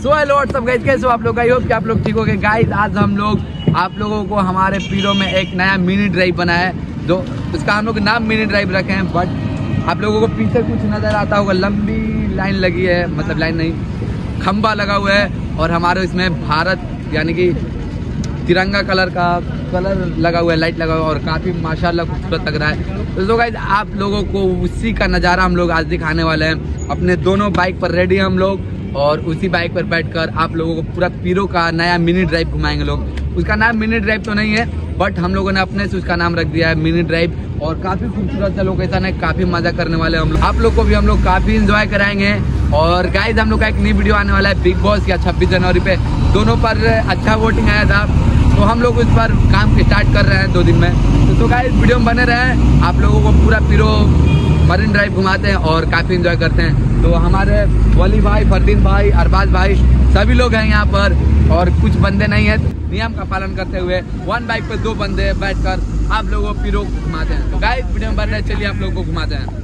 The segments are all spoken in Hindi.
सो हेलो व्हाट्सअप गाइस, कैसे हो आप लोग? आई होप कि आप लोग ठीक हो गए गाइस। आज हम लोग आप लोगों को हमारे पीरो में एक नया मिनी ड्राइव बना है, जो उसका हम लोग नाम मिनी ड्राइव रखे हैं। बट आप लोगों को पीछे कुछ नजर आता होगा, लंबी लाइन लगी है, मतलब लाइन नहीं, खंबा लगा हुआ है और हमारे इसमें भारत यानी कि तिरंगा कलर का कलर लगा हुआ है, लाइट लगा हुआ है और काफ़ी माशाल्लाह खूबसूरत लग रहा है। तो गाइस आप लोगों को उसी का नज़ारा हम लोग आज दिखाने वाले हैं। अपने दोनों बाइक पर रेडी हैं हम लोग और उसी बाइक पर बैठकर आप लोगों को पूरा पीरो का नया मिनी ड्राइव घुमाएंगे लोग। उसका नाम मिनी ड्राइव तो नहीं है, बट हम लोगों ने अपने से उसका नाम रख दिया है मिनी ड्राइव। और काफ़ी खूबसूरत सा लोकेशन है, काफ़ी मज़ा करने वाले हम लोग। आप लोग को भी हम लोग काफ़ी इंजॉय कराएंगे। और गाइस हम लोग का एक नई वीडियो आने वाला है बिग बॉस या 26 जनवरी पे, दोनों पर अच्छा वोटिंग आया था, तो हम लोग उस पर काम स्टार्ट कर रहे हैं 2 दिन में। तो गाइस वीडियो में बने रहे, आप लोगों को पूरा पीरो मरीन ड्राइव घुमाते हैं और काफ़ी इंजॉय करते हैं। तो हमारे वली भाई, फरदीन भाई, अरबाज भाई सभी लोग हैं यहाँ पर और कुछ बंदे नहीं है। नियम का पालन करते हुए 1 बाइक पे 2 बंदे बैठकर आप लोगों को पीरो घुमाते हैं। तो गाइस वीडियो में बन रहे, चलिए आप लोगों को घुमाते हैं।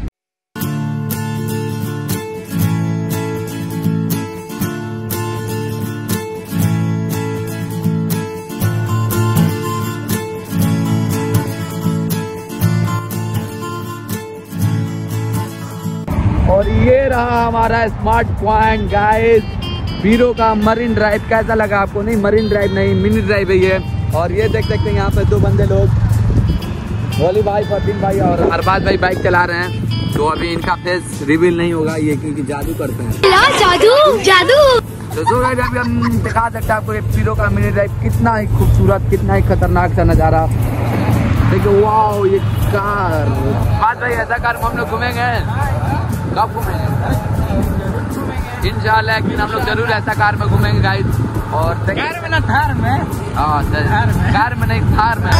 और ये रहा हमारा स्मार्ट पॉइंट गाइस, पीरो का मरीन ड्राइव। कैसा लगा आपको? नहीं मरीन ड्राइव नहीं, मिनी ड्राइव है ये। और ये देख सकते हैं यहाँ पे 2 बंदे लोग, वली भाई, फरदीन भाई और अरबाज भाई बाइक चला रहे हैं। तो अभी इनका फेस रिवील नहीं होगा ये, क्योंकि जादू करते हैं। जादू जादू। तो गाइस अभी हम दिखा सकते हैं आपको ये पीरो का मिनी ड्राइव, कितना ही खूबसूरत, कितना ही खतरनाक सा नज़ारा। देखिए वाओ, ये कार बात भाई, ऐसा कार हम लोग घूमेंगे कब घूमेंगे? इंशाल्लाह एक दिन हम लोग जरूर ऐसा कार में घूमेंगे गाइस। और कार में ना थार में, हाँ कार में नहीं थार में।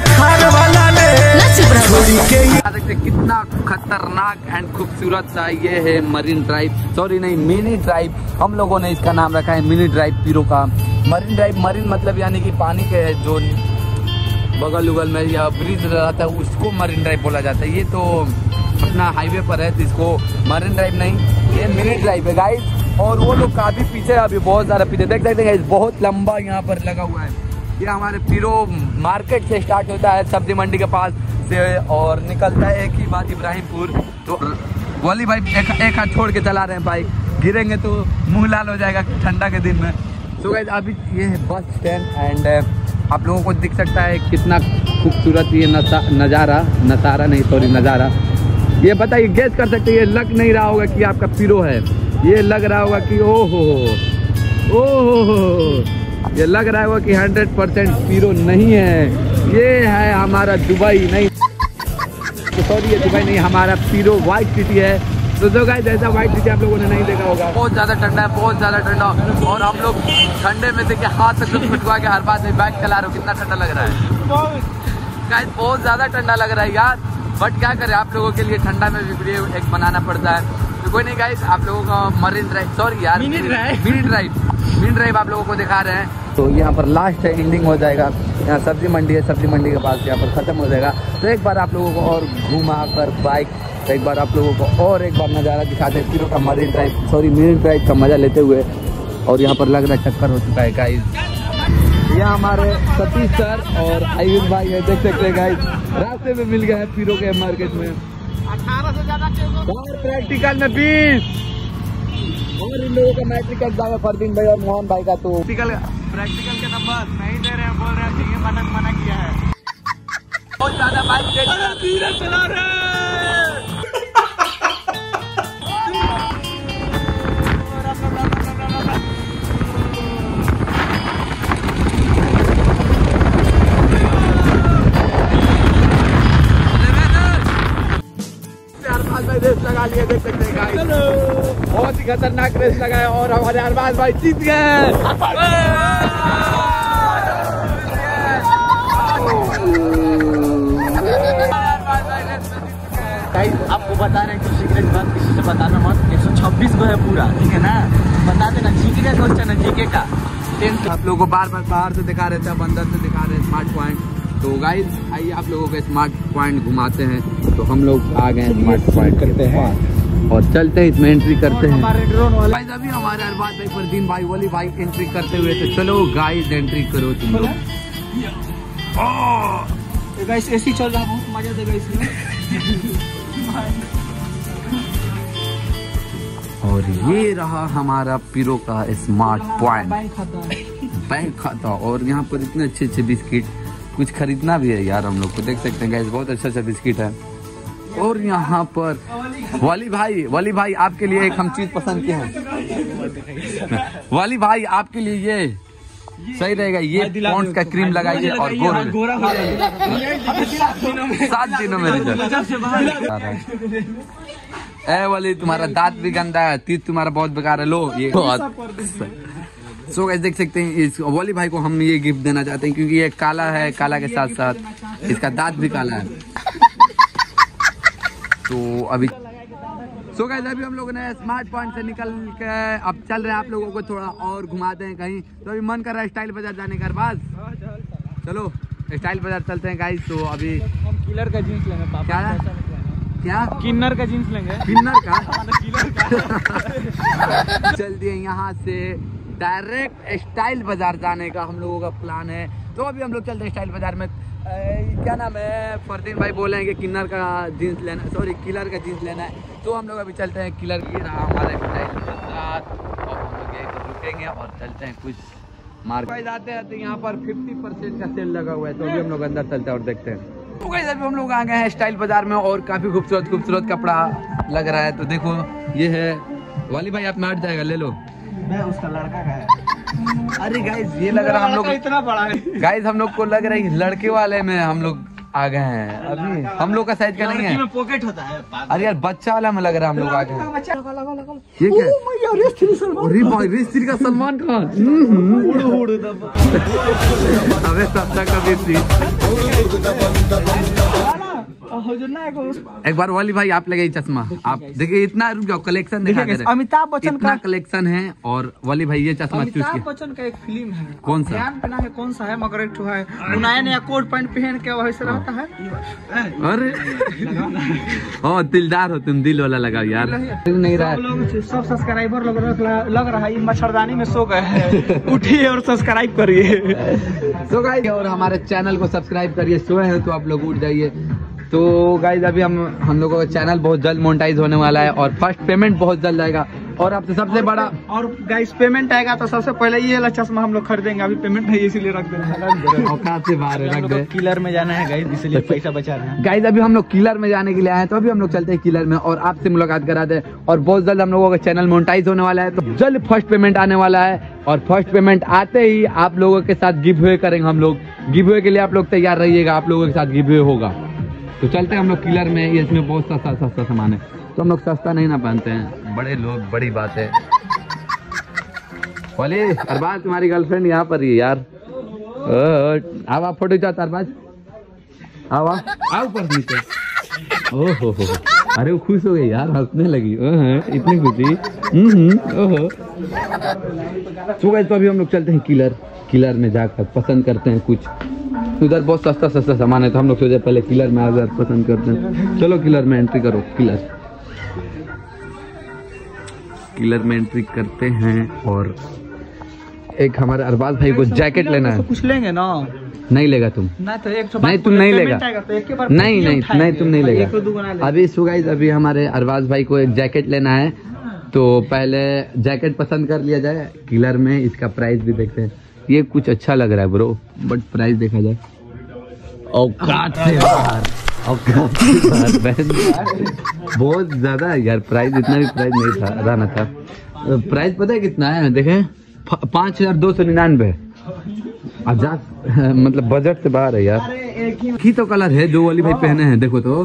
कितना खतरनाक एंड खूबसूरत सा ये है मरीन ड्राइव, सॉरी नहीं मिनी ड्राइव। हम लोगों ने इसका नाम रखा है मिनी ड्राइव पीरो का। मरीन ड्राइव, मरीन मतलब यानी कि पानी के जो बगल उगल में या ब्रिज रहता है उसको मरीन ड्राइव बोला जाता है। ये तो अपना हाईवे पर है तो इसको मरीन ड्राइव नहीं, ये मिनी ड्राइव है गाइस। और वो लोग काफी पीछे, अभी बहुत सारा पीछे देख सकते हैं, बहुत लंबा यहाँ पर लगा हुआ है। ये हमारे पीरो मार्केट से स्टार्ट होता है, सब्जी मंडी के पास से, और निकलता है एक ही बात इब्राहिमपुर। तो वली भाई एक हाथ छोड़ के चला रहे हैं बाइक, गिरेंगे तो मुंह लाल हो जाएगा ठंडा के दिन में। तो गाइस अभी ये है बस स्टैंड एंड आप लोगों को दिख सकता है कितना खूबसूरत ये नज़ारा नहीं सॉरी नज़ारा। ये बताइए, गेस कर सकते हैं, ये लग नहीं रहा होगा कि आपका पीरो है, ये लग रहा होगा कि ओहो, ये लग रहा होगा कि 100% पीरो नहीं है, ये है हमारा दुबई। नहीं तो सॉरी ये दुबई नहीं, हमारा पीरो व्हाइट सिटी है। तो जो गाइस ऐसा व्हाइट सिटी आप लोगों ने नहीं देखा होगा। बहुत ज़्यादा ठंडा है, बहुत ज़्यादा ठंडा। और हम लोग ठंडे में देखिए हाथ से कुछ फुटवा के हर बात में बाइक चला रहे हो, कितना ठंडा लग रहा है गाइस, बहुत ज़्यादा ठंडा लग रहा है यार। बट क्या करें, आप लोगों के लिए ठंडा में भी वीडियो एक बनाना पड़ता है। तो कोई नहीं गाइस, आप लोगों का मरीन ड्राइव, सॉरी यार मिनी ड्राइव आप लोगों को दिखा रहे हैं। तो यहाँ पर लास्ट है, एंडिंग हो जाएगा। यहाँ सब्जी मंडी है, सब्जी मंडी के पास यहाँ पर ख़त्म हो जाएगा। तो एक बार आप लोगों को और घुमा कर बाइक, तो एक बार आप लोगों को और एक बार नज़ारा दिखाते हैं पीरो का Marine Drive, sorry mini drive का मज़ा लेते हुए। और यहाँ पर लग रहा है चक्कर हो चुका है गाइस। यहाँ हमारे सतीश सर और आयुष भाई है, देख सकते हैं गाइस, रास्ते में मिल गया है पीरो के मार्केट में। 18 से ज्यादा प्रैक्टिकल में 20 और इन लोगों का मैट्रिक एग्जाम है, फरदीन भाई और मोहन भाई का। तो प्रैक्टिकल के नंबर नहीं दे रहे हैं, बोल रहे हैं ये मना किया है। बहुत ज्यादा बाइक धीरे चला रहे हैं। रेस लगा लिए, देख सकते हैं गाइस, बहुत ही खतरनाक रेस लगा है और हमारे अरबाज भाई जीत गए। आपको बता रहे हैं कि सीक्रेट बात किसी से बताना मत। 126 को है पूरा, ठीक है ना? बता देना, जीके का क्वेश्चन है, जीके का। आप लोगों को बार बार बाहर से दिखा रहे थे, अब अंदर से दिखा रहे हैं स्मार्ट पॉइंट। तो गाइस आइए आप लोगों को स्मार्ट पॉइंट घुमाते हैं। तो हम लोग आ गए स्मार्ट पॉइंट करते हैं और चलते हैं इसमें एंट्री करते हैं। गाइस अभी हमारे अरबाज भाई, फरदीन भाई, वली भाई एंट्री करते हुए, तो चलो गाइस एंट्री करो तुम लोग। गाइस एसी चल रहा है, बहुत मजा देगा इसमें। और ये रहा हमारा पीरो का स्मार्ट पॉइंट, बैंक खाता। और यहाँ पर इतने अच्छे अच्छे बिस्किट, कुछ खरीदना भी है यार हम लोग को, देख सकते हैं गाइस, बहुत अच्छा अच्छा बिस्किट है। और यहाँ पर वाली भाई आपके लिए एक हम चीज पसंद किए हैं। वाली भाई आपके लिए ये सही रहेगा, ये पॉन्ड्स का क्रीम लगाइए और गोरा हो जाएगा 7 दिनों में रिजल्ट। ए वाली तुम्हारा दांत भी गंदा है, तीत तुम्हारा बहुत बेकार है, लो ये। सो गाइस देख सकते हैं, इस वाली भाई को हम ये गिफ्ट देना चाहते हैं क्योंकि ये काला है, काला के साथ साथ इसका दांत भी काला है। तो अभी सो गाइस अभी हम लोगों ने स्मार्ट पॉइंट से निकल के अब चल रहे हैं, आप लोगों को थोड़ा और घुमाते हैं कहीं। तो अभी मन कर रहा है स्टाइल बाजार जाने का। बस चलो स्टाइल बाजार चलते हैं गाइस। तो अभी हम किलर का जींस लेंगे पापा। क्या किन्नर का जींस लेंगे, किन्नर का चल दिए यहाँ से डायरेक्ट स्टाइल बाजार जाने का हम लोगों का प्लान है। तो अभी हम लोग चलते हैं स्टाइल बाजार में। क्या नाम है, फरदीन भाई बोले हैं कि किन्नर का जीन्स लेना, सॉरी किलर का जीन्स लेना है। तो हम लोग अभी चलते हैं किलर की रहा हमारे स्टाइल बाजार, और हम लोग यहीं पर रुकेंगे और चलते हैं कुछ मार्केट। आते आते यहाँ पर 50% का सेल लगा हुआ है, तो अभी हम लोग अंदर चलते हैं और देखते हैं। तो गाइस अभी हम लोग आ गए हैं स्टाइल बाजार में और काफी खूबसूरत खूबसूरत कपड़ा लग रहा है। तो देखो ये है, वाली भाई आप में हट जाएगा, ले लो। मैं उसका लड़का का है। अरे गाइस ये लग रहा है हम लोग इतना बड़ा है गाइस, हम लोग को लग रहा है लड़के वाले में हम लोग आ गए हैं। अभी हम लोग का साइज का नहीं है, पॉकेट होता है। अरे यार बच्चा वाला में लग रहा है हम लोग आ गए हैं। ये क्या, अरे भाई रेस्त्री का सलमान खान। अबे सस्ता कभी थी। एक बार वाली भाई आप लगे चश्मा, आप देखिए इतना रुक जाओ, कलेक्शन दिखा दे रहे। अमिताभ बच्चन इतना का कलेक्शन है। और वाली भाई ये चश्मा चूज अमिताभ किया, बच्चन का एक फिल्म है, कौन सा? ध्यान पहना है, कौन सा है, मगर एक है नया नया कोट पैंट पहन के वैसे रहता है। अरे हाँ दिलदार हो तुम, दिल वाला लगाओ यार। नहीं रहा सब सब्सक्राइबर लग रहा है मच्छरदानी में सो गए हैं। उठिए और सब्सक्राइब करिए। तो गाइस और हमारे चैनल को सब्सक्राइब करिए, सोए हैं तो आप लोग उठ जाइए। तो गाइस अभी हम लोगों का चैनल बहुत जल्द मोनेटाइज होने वाला है और फर्स्ट पेमेंट बहुत जल्द आएगा। और आपसे सबसे बड़ा, और गाइस पेमेंट आएगा तो सबसे पहले ये वाला चश्मा हम लोग खरीदेंगे। अभी पेमेंट नहीं इसीलिए रख देंगे, औकात से बाहर है, रख दे। किलर में जाना है गाइस, इसलिए पैसा बचा रहे हैं। गाइस अभी हम लोग किलर में जाने के लिए आए हैं, तो अभी हम लोग चलते हैं किलर में और आपसे मुलाकात करा दे। और बहुत जल्द हम लोगों का चैनल मोनेटाइज होने वाला है, तो जल्द फर्स्ट पेमेंट आने वाला है। और फर्स्ट पेमेंट आते ही आप लोगों के साथ गिव अवे करेंगे हम लोग। गिव अवे के लिए आप लोग तैयार रहिएगा, आप लोगों के साथ गिव अवे होगा। तो चलते हैं हम लोग किलर में, ये इसमें बहुत सस्ता सामान है, तो हम लोग सस्ता नहीं ना पहनते हैं, बड़े लोग, बड़ी बात है। बोले अरबाज तुम्हारी गर्लफ्रेंड यहाँ पर ही है यार। आओ आप फोटो चाहते अरबाज, आओ आओ पर नीचे। ओहो हो, अरे वो खुश हो गई यार, हंसने लगी, इतनी खुशी। ओहो। तो गाइस तो अभी हम लोग चलते हैं किलर में जाकर पसंद करते हैं कुछ। उधर बहुत सस्ता सामान है, तो हम लोग सोचे पहले किलर में आकर पसंद करते हैं। चलो किलर में एंट्री करो। किलर में एंट्री करते हैं और एक हमारे अरबाज भाई को जैकेट लेना है। कुछ लेंगे ना? नहीं लेगा तुम? नहीं तुम नहीं लेगा, नहीं तुम नहीं लेगा। अभी गाइस अभी हमारे अरबाज भाई को एक जैकेट लेना है, तो पहले जैकेट पसंद कर लिया जाए किलर में। इसका प्राइस भी देखते हैं, ये कुछ अच्छा लग रहा है ब्रो, बट प्राइस देखा जाए औकात से बाहर बहुत ज्यादा यार। प्राइस इतना भी प्राइस नहीं था, रहना था। प्राइस पता है कितना है? देखें 5299। मतलब बजट से बाहर है यार। की तो कलर है जो वाली भाई पहने हैं, देखो तो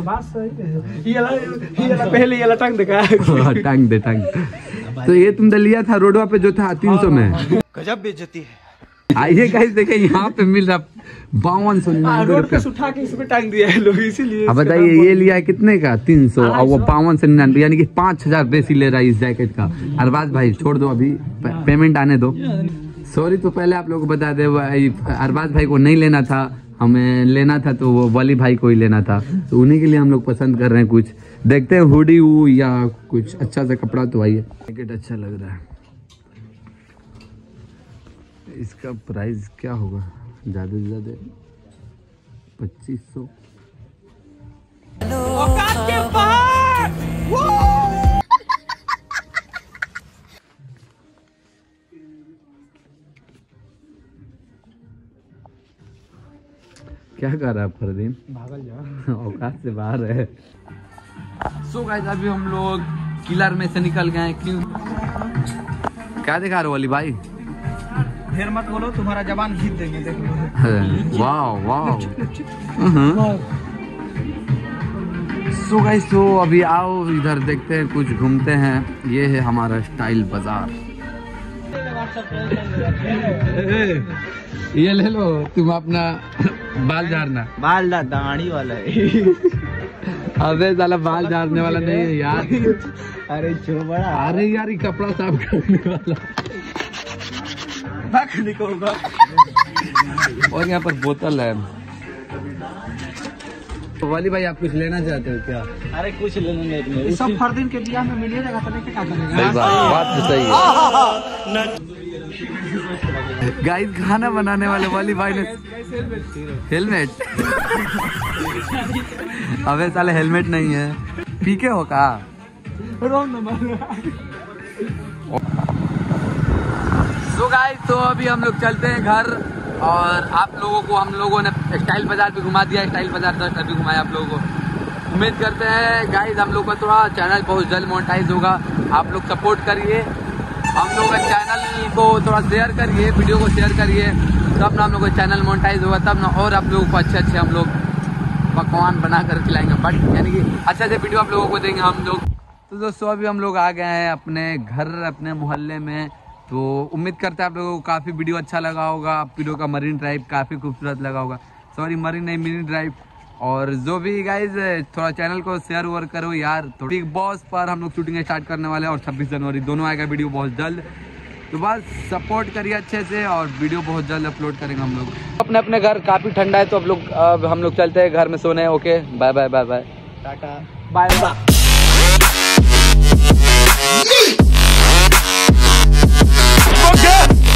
पहले ये टंग देखा टंग दे। तो ये तुमने लिया था रोडवा पे जो था 300 में। गजब बेइज्जती है। आइए गाइस देखें, यहाँ पे मिल रहा 5299 रुपये। उठा के इसमें टांग दिया है लोग, इसीलिए। अब बताइए ये लिया है कितने का? 300 और वो 5299, यानी कि 5000 बेसी ले रहा है इस जैकेट का। अरबाज भाई छोड़ दो, अभी पेमेंट आने दो। सॉरी तो पहले आप लोगों को बता दे, अरबाज भाई को नहीं लेना था, हमें लेना था तो वो वली भाई को ही लेना था, तो उन्हीं के लिए हम लोग पसंद कर रहे हैं। कुछ देखते हैं हुडी या कुछ अच्छा सा कपड़ा। तो आइए, जैकेट अच्छा लग रहा है। इसका प्राइस क्या होगा? ज़्यादा से ज़्यादा 2500। क्या कर रहा है फरदीन? भागल जा, औकात से बाहर है। सो गाइस अभी हम लोग किलर में से निकल गए। क्यों, क्या दिखा रहे हो अली भाई? फिर मत बोलो, तुम्हारा जबान घीच देंगे, देख लो। वाह वाह। सो गाइस तो अभी आओ इधर देखते हैं, कुछ घूमते हैं। ये है हमारा स्टाइल बाजार। ये ले लो, तुम अपना बाल झाड़ना। बाल दाढ़ी वाला है। अबे साला बाल झाड़ने वाला नहीं है यार। अरे छोड़ा। अरे यार ये कपड़ा साफ करने वाला। और यहाँ पर बोतल है। वाली भाई आप कुछ लेना चाहते हो क्या? अरे कुछ लेना सब फरदीन के बियाह में मिलिएगा तो लेके क्या करेंगे? बात तो सही है। गाइस खाना बनाने वाले वाली भाई ने हेलमेट। अबे साले हेलमेट नहीं है। पीके हो का? सो गाइस तो अभी हम लोग चलते हैं घर, और आप लोगों को हम लोगों ने स्टाइल बाजार भी घुमा दिया, स्टाइल बाजार दर्शन भी घुमाया आप लोगों को। उम्मीद करते हैं गाइस हम लोग का थोड़ा चैनल बहुत जल्द मोनेटाइज होगा। आप लोग सपोर्ट करिए हम लोग का चैनल को, थोड़ा शेयर करिए, वीडियो को शेयर करिए, तब ना हम लोग का चैनल मोनेटाइज होगा, तब ना और आप लोगों को अच्छे हम लोग पकवान बना कर खिलाएंगे। बट यानी कि अच्छे से वीडियो आप लोगों को देंगे हम लोग। तो दोस्तों अभी हम लोग आ गए हैं अपने घर, अपने मोहल्ले में। तो उम्मीद करते हैं आप लोगों को काफ़ी वीडियो अच्छा लगा होगा। वीडियो का मरीन ड्राइव काफ़ी खूबसूरत लगा होगा। सॉरी मरीन नहीं, मिनी ड्राइव। और जो भी गाइज थोड़ा चैनल को शेयर वोर करो यार। तो बिग बॉस पर हम लोग शूटिंग स्टार्ट करने वाले हैं, और 26 जनवरी दोनों आएगा वीडियो बहुत जल्द। तो बस सपोर्ट करिए अच्छे से, और वीडियो बहुत जल्द अपलोड करेंगे हम लोग। अपने अपने घर काफ़ी ठंडा है, तो अब हम लोग चलते हैं घर में सोने। Okay bye bye bye bye, tata bye bye. Okay.